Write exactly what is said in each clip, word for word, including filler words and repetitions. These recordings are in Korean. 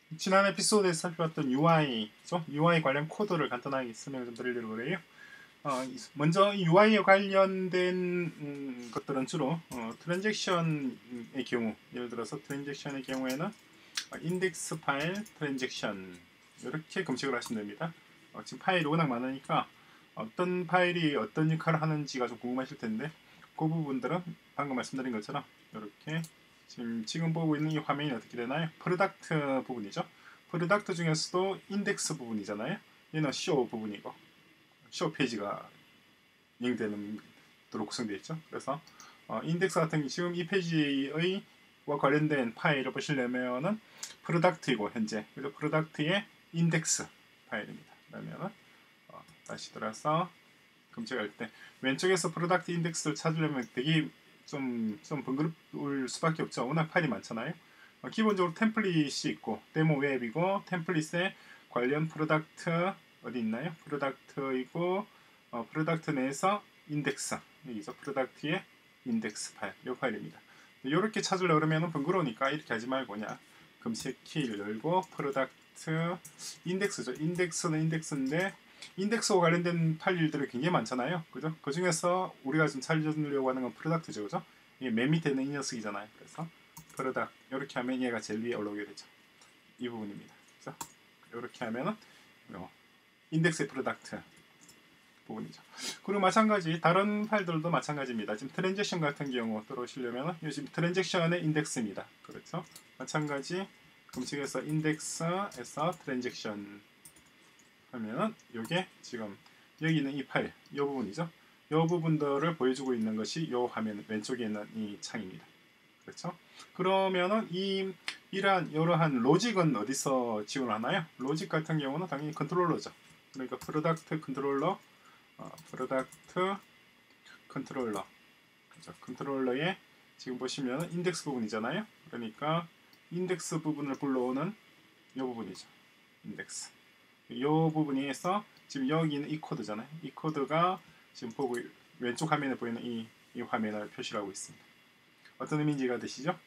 지난 에피소드에서 살펴봤던 유아이, 죠 유아이 관련 코드를 간단하게 설명을 좀 드리려고 해요. 어, 먼저 유아이에 관련된 음, 것들은 주로 어, 트랜잭션의 경우, 예를 들어서 트랜잭션의 경우에는 인덱스 파일 트랜잭션 이렇게 검색을 하시면 됩니다. 어, 지금 파일이 워낙 많으니까 어떤 파일이 어떤 역할을 하는지가 좀 궁금하실 텐데 그 부분들은 방금 말씀드린 것처럼 이렇게 지금, 지금 보고 있는 이 화면이 어떻게 되나요? 프로덕트 부분이죠. 프로덕트 중에서도 인덱스 부분이잖아요. 얘는 쇼 부분이고 쇼 페이지가 연결되는 도로 구성되어 있죠. 그래서 어, 인덱스 같은 지금 이 페이지의 와 관련된 파일을 보시려면은 프로덕트이고 현재 그래서 프로덕트의 인덱스 파일입니다. 그러면은 어, 다시 들어서 검색할 때 왼쪽에서 프로덕트 인덱스를 찾으려면 되게 좀, 좀 번거로울 수밖에 없죠. 워낙 파일이 많잖아요. 어, 기본적으로 템플릿이 있고 데모 웹이고 템플릿에 관련 프로덕트 어디 있나요? 프로덕트이고 어, 프로덕트 내에서 인덱스 여기서 프로덕트의 인덱스 파일 이 파일입니다. 이렇게 찾으려고 그러면 번거로우니까 이렇게 하지 말고 그냥 검색 키를 열고 프로덕트 인덱스죠. 인덱스는 인덱스인데 인덱스와 관련된 파일들이 굉장히 많잖아요. 그죠? 그 중에서 우리가 좀 살려주려고 하는 건 프로덕트죠. 그죠? 이게 맨 밑에 있는 이 녀석이잖아요. 그래서 프로덕트 이렇게 하면 얘가 제일 위에 올라오게 되죠. 이 부분입니다. 그래서 이렇게 하면은 인덱스의 프로덕트 부분이죠. 그리고 마찬가지 다른 파일들도 마찬가지입니다. 지금 트랜잭션 같은 경우 들어오시려면 요즘 트랜잭션의 인덱스입니다. 그렇죠? 마찬가지 검색해서 인덱스에서 트랜잭션 하면은 요게 지금 여기 있는 이 파일 이 부분이죠. 이 부분들을 보여주고 있는 것이 이 화면 왼쪽에 있는 이 창입니다. 그렇죠? 그러면은 이 이러한 이러한 로직은 어디서 지원하나요? 로직 같은 경우는 당연히 컨트롤러죠. 그러니까 프로덕트 컨트롤러 어, 프로덕트 컨트롤러 그렇죠? 컨트롤러에 지금 보시면 인덱스 부분이잖아요. 그러니까 인덱스 부분을 불러오는 이 부분이죠. 인덱스 이 부분에서 지금 여기 있는 이 코드잖아요. 이 코드가 지금 보고 왼쪽 화면에 보이는 이, 이 화면을 표시하고 있습니다. 어떤 의미인지 이해가 되시죠?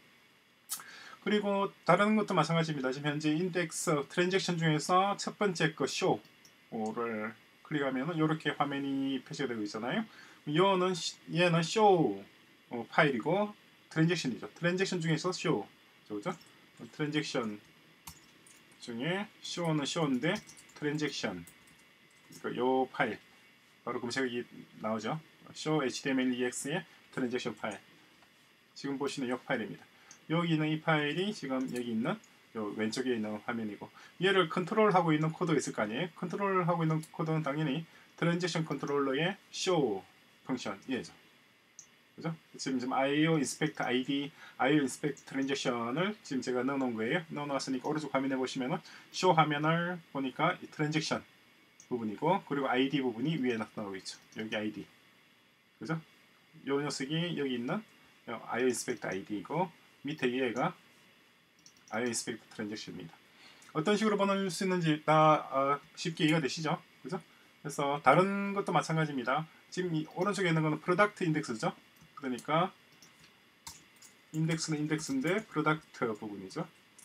그리고 다른 것도 마찬가지입니다. 지금 현재 인덱스 트랜잭션 중에서 첫 번째 거 쇼를 클릭하면 이렇게 화면이 표시가 되고 있잖아요. 얘는, 얘는 쇼 파일이고 트랜잭션이죠. 트랜잭션 중에서 쇼 그죠? 트랜잭션 중에 쇼는 쇼인데 트랜잭션 그러니까 요 파일 바로 검색이 나오죠. show htmlex의 트랜잭션 파일 지금 보시는 이 파일입니다. 여기 있는 이 파일이 지금 여기 있는 요 왼쪽에 있는 화면이고 얘를 컨트롤하고 있는 코드가 있을 거 아니에요. 컨트롤하고 있는 코드는 당연히 트랜잭션 컨트롤러의 show 펑션 얘죠. 그죠? 지금 지금 아이오 인스펙트 아이디, 아이오 인스펙트 트랜잭션을 지금 제가 넣어놓은 거예요. 넣어놨으니까 오른쪽 화면에 보시면은 쇼 화면을 보니까 이 트랜잭션 부분이고 그리고 아이디 부분이 위에 나타나고 있죠. 여기 아이디. 그죠? 요 녀석이 여기 있는 아이오 인스펙트 아이디이고 밑에 얘가 아이오 인스펙트 트랜잭션입니다. 어떤 식으로 보낼 수 있는지 다 어, 쉽게 이해가 되시죠? 그죠? 그래서 다른 것도 마찬가지입니다. 지금 이 오른쪽에 있는 거는 프로덕트 인덱스죠. 그러니까 인덱스는 인덱스인데 프로덕트 부분이죠.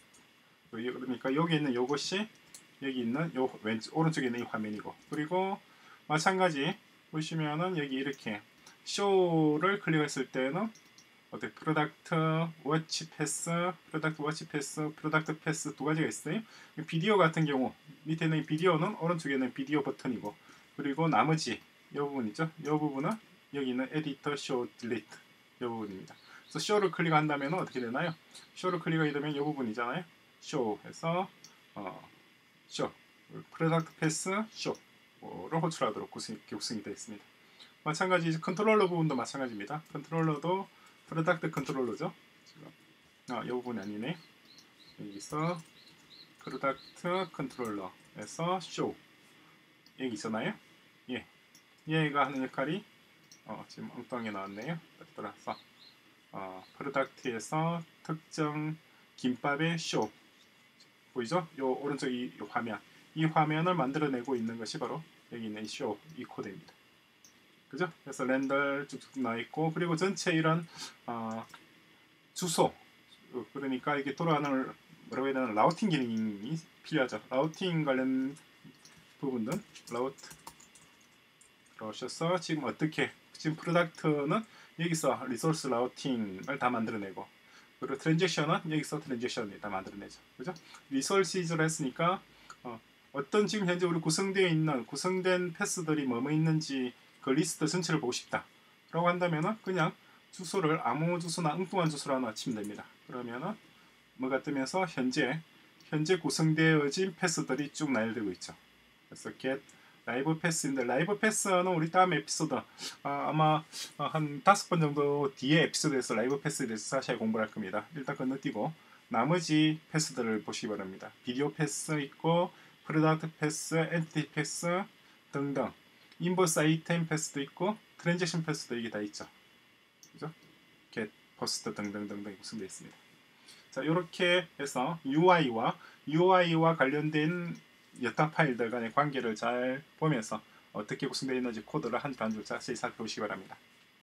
그러니까 여기 있는 요것이 여기 있는 요 왼쪽 오른쪽에 있는 이 화면이고 그리고 마찬가지 보시면은 여기 이렇게 쇼를 클릭했을 때는 어떻게 프로덕트 워치 패스, 프로덕트 워치 패스, 프로덕트 패스 두 가지가 있어요. 비디오 같은 경우 밑에 있는 비디오는 오른쪽에 있는 비디오 버튼이고 그리고 나머지 이 부분 있죠. 이 부분은 여기 있는 에디터 쇼 딜리트 이 부분입니다. 그래서 쇼를 클릭한다면 어떻게 되나요? 쇼를 클릭하게 되면 이 부분이잖아요. 쇼에서 어, 쇼 프로덕트 패스 쇼를 호출하도록 구성이, 구성이 되어 있습니다. 마찬가지 컨트롤러 부분도 마찬가지입니다. 컨트롤러도 프로덕트 컨트롤러죠. 지금 아, 이 부분이 아니네. 여기서 프로덕트 컨트롤러에서 쇼 여기 있었나요? 예, 얘가 하는 역할이 어, 지금 엉뚱하게 나왔네요. 따라서 어, 프로덕트에서 특정 김밥의 쇼 보이죠? 요 오른쪽 이, 이 화면 이 화면을 만들어내고 있는 것이 바로 여기 있는 이 쇼 이 코드입니다. 그죠? 그래서 렌더 쭉쭉 나와 있고 그리고 전체 이런 어, 주소 그러니까 이게 돌아가는 뭐라고 해야 되나 라우팅 기능이 필요하죠. 라우팅 관련 부분은 라우트 들어오셔서 지금 어떻게 지금 프로덕트는 여기서 리소스 라우팅을 다 만들어내고 그리고 트랜잭션은 여기서 트랜잭션을 다 만들어내죠. 그죠? 리소시즈를 했으니까 어, 어떤 지금 현재 우리 구성되어 있는 구성된 패스들이 뭐뭐 있는지 그 리스트 전체를 보고 싶다 라고 한다면은 그냥 주소를 아무 주소나 엉뚱한 주소로 하나 치면 됩니다. 그러면은 뭐가 뜨면서 현재 현재 구성되어진 패스들이 쭉 나열되고 있죠. 그래서 get 라이브 패스인데 라이브 패스는 우리 다음 에피소드 아, 아마 한 다섯 번 정도 뒤에 에피소드에서 라이브 패스에 대해서 자세히 공부를 할 겁니다. 일단 건너뛰고 나머지 패스들을 보시기 바랍니다. 비디오 패스 있고 프로덕트 패스, 엔티티 패스 등등 인버스 아이템 패스도 있고 트랜잭션 패스도 이게 다 있죠. 그죠? get, post 등등등등 구성되어 있습니다. 자, 이렇게 해서 유아이와 유아이와 관련된 여타 파일들 간의 관계를 잘 보면서 어떻게 구성되어 있는지 코드를 한 줄 한 줄 자세히 살펴보시기 바랍니다.